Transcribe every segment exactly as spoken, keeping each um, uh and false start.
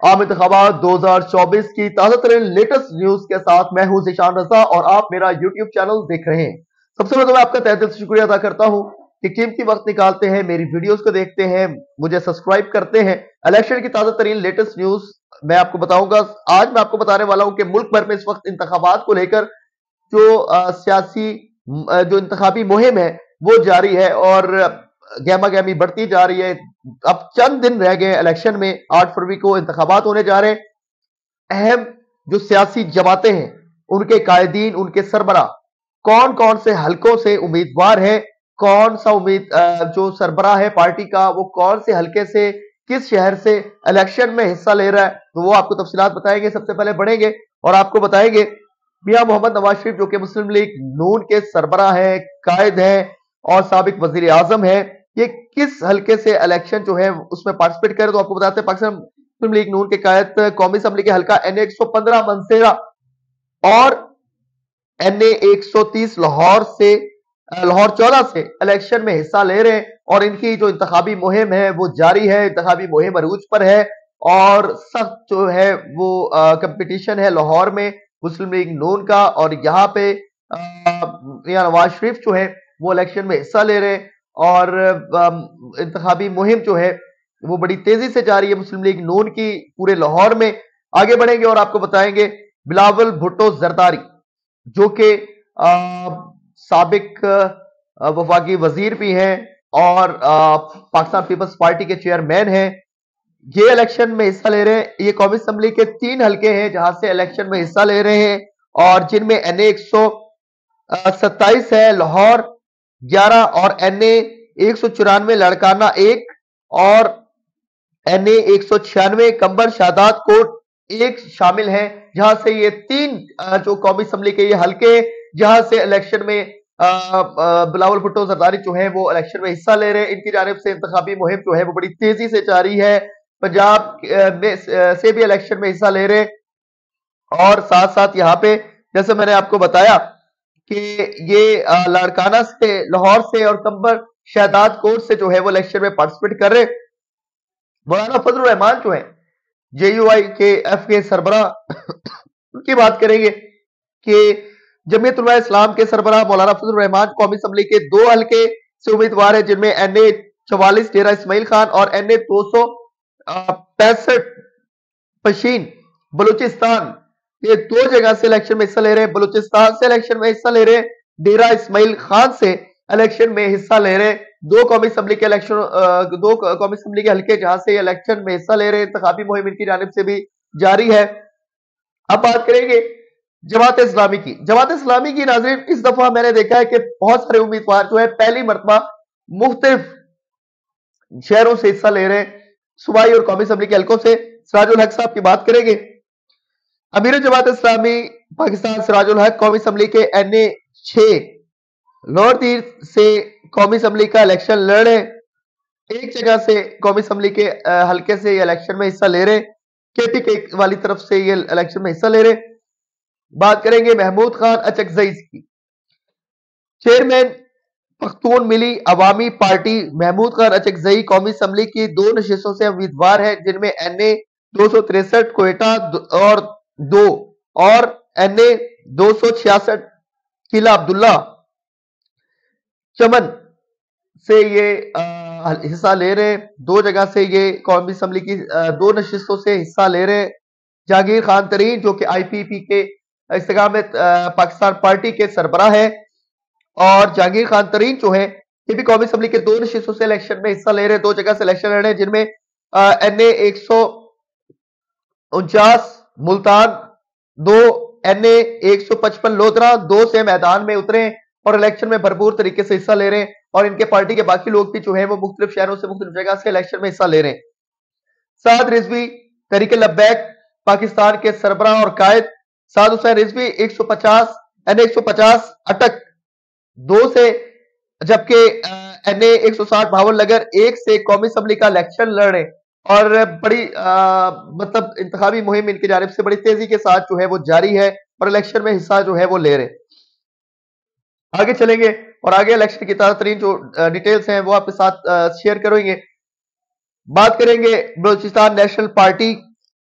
आम इंतखाबात दो हजार चौबीस की ताजा तरीन लेटेस्ट न्यूज के साथ मैं हूं ज़ीशान रज़ा और आप मेरा यूट्यूब चैनल देख रहे हैं। सबसे पहले तो मैं आपका तहे दिल से शुक्रिया अदा करता हूं कि कीमती वक्त निकालते हैं, मेरी वीडियोस को देखते हैं, मुझे सब्सक्राइब करते हैं। इलेक्शन की ताजा तरीन लेटेस्ट न्यूज मैं आपको बताऊंगा। आज मैं आपको बताने वाला हूं कि मुल्क भर में इस वक्त इंतखाबात को लेकर जो आ, सियासी आ, जो इंतखाबी मुहिम है वो जारी है और गहमा गहमी बढ़ती जा रही है। अब चंद दिन रह गए इलेक्शन में, आठ फरवरी को इंतखाबात होने जा रहे हैं। अहम जो सियासी जमातें हैं उनके कायदीन, उनके सरबरा कौन कौन से हलकों से उम्मीदवार है, कौन सा उम्मीद जो सरबरा है पार्टी का वो कौन से हलके से, किस शहर से इलेक्शन में हिस्सा ले रहा है, तो वो आपको तफसीलात बताएंगे। सबसे पहले बढ़ेंगे और आपको बताएंगे मियां मोहम्मद नवाज शरीफ जो कि मुस्लिम लीग नून के सरबरा है, कायद है और साबिक वजीर आजम है, ये किस हलके से इलेक्शन जो है उसमें पार्टिसिपेट करे। तो आपको बताते हैं पाकिस्तान मुस्लिम लीग नून के कायद कौमी असम्बली के हलका एन ए एक सौ पंद्रह मनसेरा और एन ए एक सौ तीस लाहौर से लाहौर चौदह से इलेक्शन में हिस्सा ले रहे हैं और इनकी जो इंतखाबी मुहिम है वो जारी है। इंतखाबी मुहिम अरूज पर है और सख्त जो है वो कंपटीशन है लाहौर में मुस्लिम लीग नून का, और यहाँ पे मियां नवाज शरीफ जो है वो इलेक्शन में हिस्सा ले रहे हैं और इंतखाबी मुहिम जो है वो बड़ी तेजी से जारी है मुस्लिम लीग नून की पूरे लाहौर में। आगे बढ़ेंगे और आपको बताएंगे बिलावल भुट्टो जरदारी जो कि साबिक वफाकी वजीर भी हैं और आ, पाकिस्तान पीपल्स पार्टी के चेयरमैन हैं, ये इलेक्शन में हिस्सा ले रहे हैं। ये कौमी असम्बली के तीन हलके हैं जहां से इलेक्शन में हिस्सा ले रहे हैं और जिनमें एन ए एक सौ सत्ताईस है लाहौर ग्यारह और एन ए एक सौ चौरानवे लड़काना एक और एन ए एक सौ छियानवे कंबर शादात कोट एक शामिल है, जहां से ये तीन जो कौमी असम्बली के ये हलके जहां से इलेक्शन में बिलावल भुट्टो जरदारी जो है वो इलेक्शन में हिस्सा ले रहे हैं। इनकी जानिब से इंतखाबी मुहिम जो है वो बड़ी तेजी से जारी है। पंजाब में से भी इलेक्शन में हिस्सा ले रहे हैं और साथ साथ यहाँ पे जैसे मैंने आपको बताया कि ये लाड़काना से, लाहौर से और कंबर शहदाद कोट से जो है वो इलेक्शन में पार्टिसिपेट कर रहे। मौलाना फजल रहमान जो है जे यू आई के एफ के सरबरा उनकी बात करेंगे कि जमीयत उलमा इस्लाम के सरबरा मौलाना फजल रहमान कौमी असम्बली के दो हलके से उम्मीदवार है जिनमें एन ए चौवालीस डेरा इस्माइल खान और एन ए दो सौ पैंसठ पशीन बलूचिस्तान, ये दो जगह से इलेक्शन में हिस्सा ले रहे हैं। बलूचिस्तान से इलेक्शन में हिस्सा ले रहे हैं, डेरा इस्माइल खान से इलेक्शन में हिस्सा ले रहे हैं। दो कौमी असम्बली के इलेक्शन दो कौमी असम्बली के हल्के जहां से इलेक्शन में हिस्सा ले रहे हैं। इंतखाबी मुहिम इनकी जानिब से भी जारी है। अब बात करेंगे जमात इस्लामी की। जमात इस्लामी की नाज़रीन इस दफा मैंने देखा है कि बहुत सारे उम्मीदवार जो है पहली मरतबा मुख्तलिफ शहरों से हिस्सा ले रहे हैं। सूबाई और कौमी असम्बली के हल्कों से सिराजुल हक साहब की बात करेंगे। अमीर जमात इस्लामी पाकिस्तान सिराजुल हक कौमी असम्बली के एन ए छह लोअर तीर से कौमी असम्बली का इलेक्शन लड़ रहे। एक जगह से कौमी असम्बली के हल्के से ये इलेक्शन में हिस्सा ले रहे, के पी के वाली तरफ से ये इलेक्शन में हिस्सा ले रहे। बात करेंगे महमूद खान अचकजई की। चेयरमैन पख्तून मिली अवामी पार्टी महमूद खान अचकजई कौमी असम्बली की दो नशिस्तों से उम्मीदवार है जिनमें एन ए दो सौ तिरसठ कोयटा और दो और एन ए दो सौ छियासठ किला अब्दुल्ला चमन से ये हिस्सा ले रहे। दो जगह से ये कौमी असम्बली की दो नशिस्तों से हिस्सा ले रहे। जहांगीर खान तरीन जो कि आई पी पी के इस्तेकामत पाकिस्तान पार्टी के सरबरा है और जहांगीर खान तरीन जो है ये भी कौमी असम्बली के दो नशिस्तों से इलेक्शन में हिस्सा ले रहे, दो जगह से इलेक्शन लड़ रहे जिनमें एन ए एक सौ उनचास मुल्तान दो, एन ए एक सौ पचपन लोधरा दो से मैदान में उतरे और इलेक्शन में भरपूर तरीके से हिस्सा ले रहे हैं और इनके पार्टी के बाकी लोग भी जो है वो मुख्तलिफ शहरों से मुख्तलिफ जगह से इलेक्शन में हिस्सा ले रहे हैं। साद रिजवी तहरीक लब्बैक पाकिस्तान के सरबरा और कायद साद हुसैन रिजवी एक सौ पचास एन ए एक सौ पचास अटक दो से, जबकि एन ए एक सौ साठ भावन नगर एक से कौमी असम्बली का इलेक्शन लड़ रहे और बड़ी आ, मतलब इंतखाबी मुहिम इनकी जानिब से बड़ी तेजी के साथ जो है वो जारी है और इलेक्शन में हिस्सा जो है वो ले रहे। आगे चलेंगे और आगे इलेक्शन की ताजा तरीन जो डिटेल्स हैं वो आपके साथ शेयर करेंगे। बात करेंगे Balochistan National Party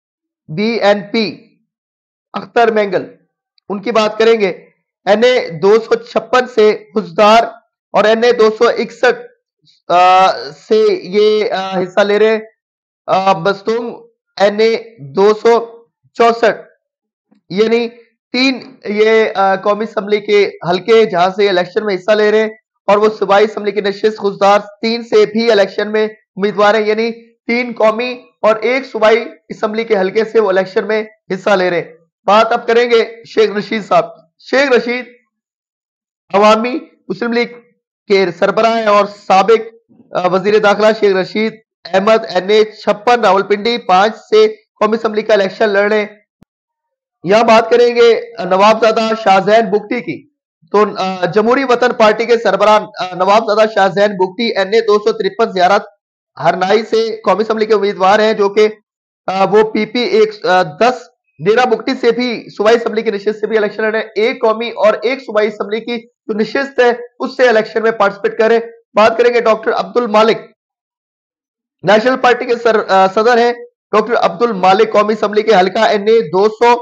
B N P Akhtar Mengal, उनकी बात करेंगे। एन ए दो सौ छप्पन से हुजदार और एन ए दो सौ इकसठ से ये आ, हिस्सा ले रहे बस्तुंग एन ए दो सौ चौसठ, यानी तीन ये कौमी असम्बली के हल्के जहां से इलेक्शन में हिस्सा ले रहे हैं, और वो सूबाई असम्बली के नशिस्त खुजदार तीन से भी इलेक्शन में उम्मीदवार हैं, यानी तीन कौमी और एक सूबाई असम्बली के हल्के से वो इलेक्शन में हिस्सा ले रहे हैं। बात अब करेंगे शेख रशीद साहब। शेख रशीद अवामी मुस्लिम लीग के सरबराह हैं और साबिक वजीर दाखिला शेख रशीद अहमद एन ए छप्पन रावलपिंडी पांच से कौमी असम्बली का इलेक्शन लड़ रहे हैं। यहां बात करेंगे नवाबजादा शाहजैन बुगटी की, तो जमहूरी वतन पार्टी के सरबराह नवाबजादा शाहजैन बुगटी एन ए दो सौ तिरपन जियारत हरनाई से कौमी असम्बली के उम्मीदवार हैं, जो कि वो पीपी एक दस डेरा बुगटी से भी सूबाई असम्बली की निशिस्त से भी इलेक्शन लड़े, एक कौमी और एक सूबाई असम्बली की जो निशिस्त है उससे इलेक्शन में पार्टिसिपेट करें। बात करेंगे डॉक्टर अब्दुल मालिक, नेशनल पार्टी के सर, आ, सदर हैं डॉक्टर अब्दुल मालिक, कौमी असम्बली के हल्का एन ए दो सौ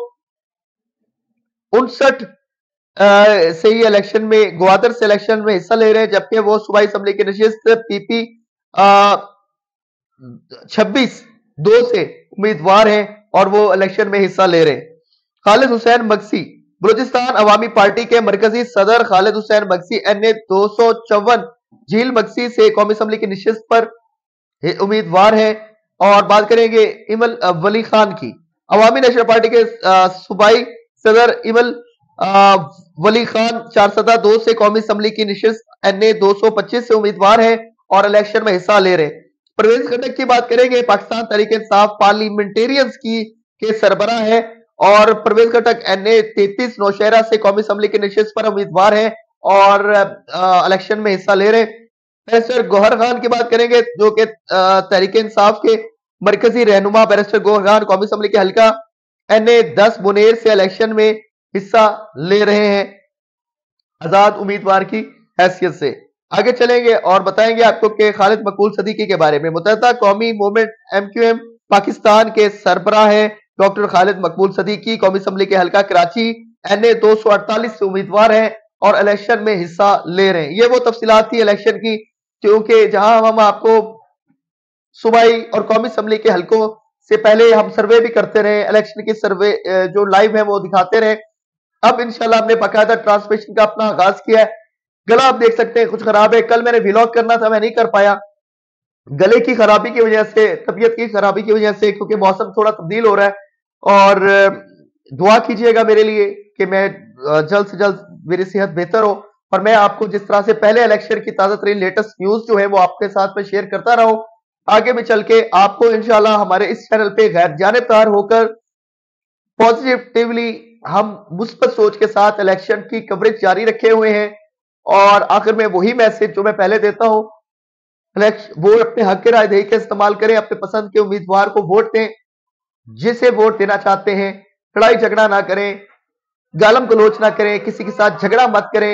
उनसठ से ही इलेक्शन में ग्वादर से इलेक्शन में हिस्सा ले रहे हैं, जबकि वो सूबाई असम्बली की नशिस्त पीपी छब्बीस दो से उम्मीदवार हैं और वो इलेक्शन में हिस्सा ले रहे हैं। खालिद हुसैन मगसी, बलूचिस्तान अवामी पार्टी के मरकजी सदर खालिद हुसैन मगसी एन ए दो सौ चौवन झील मगसी से कौमी असम्बली की निशिस्त पर उम्मीदवार है। और बात करेंगे इमल वली खान की, अवामी नेशनल पार्टी के सूबाई सदर इमल वली खान चार सदा दो से कौमी असम्बली की निशिस्त एन ए दो सौ पच्चीस से उम्मीदवार है और इलेक्शन में हिस्सा ले रहे। परवेज खटक की बात करेंगे, पाकिस्तान तहरीक इंसाफ पार्लियामेंटेरियंस की के सरबराह है और परवेज खटक एन ए तैतीस नौशहरा से कौमी असम्बली की निशिस्त पर उम्मीदवार है और इलेक्शन में हिस्सा ले रहे। बैरिस्टर गौहर खान की बात करेंगे, जो कि तहरीक इंसाफ के मरकजी रहनुमा बैरिस्टर गौहर खान कौमी असम्बली के हल्का एन ए दस मुनेर से इलेक्शन में हिस्सा ले रहे हैं आजाद उम्मीदवार की हैसियत से। आगे चलेंगे और बताएंगे आपको कि खालिद मकबूल सदीकी के बारे में। Muttahida Qaumi Movement M Q M Pakistan के सरबराह है डॉक्टर खालिद मकबूल सदीकी, कौमी असम्बली के हल्का कराची एन ए दो सौ अड़तालीस से उम्मीदवार है और इलेक्शन में हिस्सा ले रहे हैं। ये वो तफसीलात थी इलेक्शन की, क्योंकि जहां हम आपको सूबाई और कौमी असम्बली के हल्कों से पहले हम सर्वे भी करते रहे, इलेक्शन की सर्वे जो लाइव है वो दिखाते रहे। अब इंशाल्लाह हमने बाकायदा ट्रांसमिशन का अपना आगाज किया है। गला आप देख सकते हैं कुछ खराब है, कल मैंने व्लॉग करना था, मैं नहीं कर पाया गले की खराबी की वजह से, तबीयत की खराबी की वजह से, क्योंकि मौसम थोड़ा तब्दील हो रहा है। और दुआ कीजिएगा मेरे लिए कि मैं जल्द से जल्द मेरी सेहत बेहतर हो और मैं आपको जिस तरह से पहले इलेक्शन की ताजा तरीन लेटेस्ट न्यूज जो है वो आपके साथ में शेयर करता रहूं। आगे भी चल के आपको इंशाल्लाह हमारे इस चैनल पे गैर जानिबदार होकर पॉजिटिवली हम मुस्बत सोच के साथ इलेक्शन की कवरेज जारी रखे हुए हैं। और आखिर में वही मैसेज जो मैं पहले देता हूं, वो अपने हक के राय दही के इस्तेमाल करें, अपने पसंद के उम्मीदवार को वोट दें, जिसे वोट देना चाहते हैं। लड़ाई झगड़ा ना करें, गालम गलोच ना करें, किसी के साथ झगड़ा मत करें,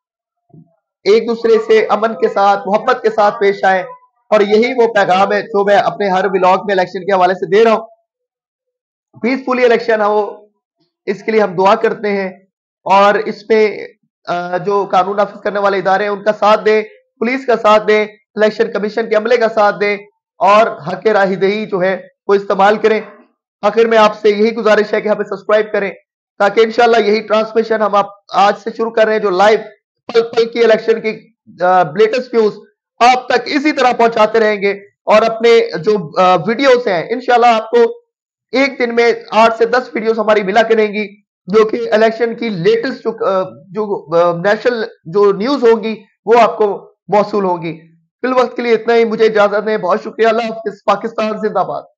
एक दूसरे से अमन के साथ मोहब्बत के साथ पेश आए। और यही वो पैगाम है जो मैं अपने हर व्लॉग में इलेक्शन के हवाले से दे रहा हूं। पीसफुली इलेक्शन हो, इसके लिए हम दुआ करते हैं और इसमें जो कानून नाफिज करने वाले इदारे हैं उनका साथ दें, पुलिस का साथ दें, इलेक्शन कमीशन के अमले का साथ दें और हक राही दही जो है वो इस्तेमाल करें। आखिर में आपसे यही गुजारिश है कि हमें सब्सक्राइब करें, ताकि इंशाल्लाह यही ट्रांसमिशन हम आप आज से शुरू कर रहे हैं, जो लाइव पल पल की इलेक्शन की लेटेस्ट न्यूज आप तक इसी तरह पहुंचाते रहेंगे। और अपने जो वीडियोस हैं इंशाल्लाह आपको एक दिन में आठ से दस वीडियोस हमारी मिला करेंगी, जो कि इलेक्शन की लेटेस्ट जो, जो नेशनल जो न्यूज होंगी वो आपको मौसूल होंगी। फिल वक्त के लिए इतना ही, मुझे इजाजत दें, बहुत शुक्रिया, अल्लाह हाफिज़, पाकिस्तान जिंदाबाद।